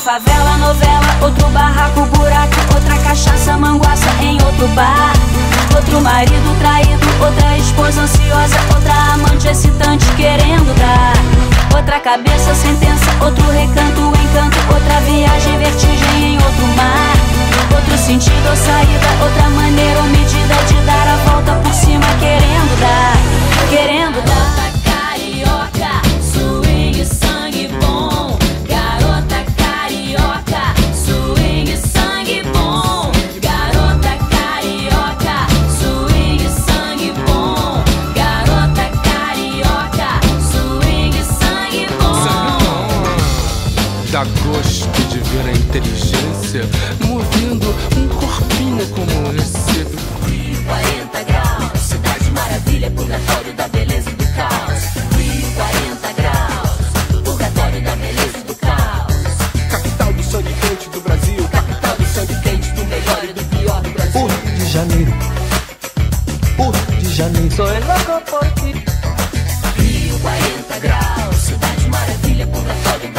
favela, novela, outro barraco, buraco, outra cachaça, manguaça em outro bar. Outro marido traído, outra esposa ansiosa, outra amante excitante querendo dar. Outra cabeça, sentença, outro recanto, encanto, outra viagem, vertigem em outro mar. Outro sentido ou saída, outra maneira ou medida de dar a volta por cima querendo dar, querendo dar. Carioca, swing, sangue bom. Garota carioca, swing, sangue bom. Garota carioca, swing, sangue bom. Garota carioca, swing, sangue bom. Dá gosto de ver a inteligência movendo um corpinho como esse. 40 graus, cidade maravilha, purgatório da beleza e do caos. 40 graus, purgatório da beleza e do caos. Capital do sangue quente do Brasil, Capital do sangue quente, do melhor e do pior do Brasil. Porto de Janeiro, Porto de Janeiro. Soy loco por ti. Rio, 40 graus, cidade maravilha, purgatório da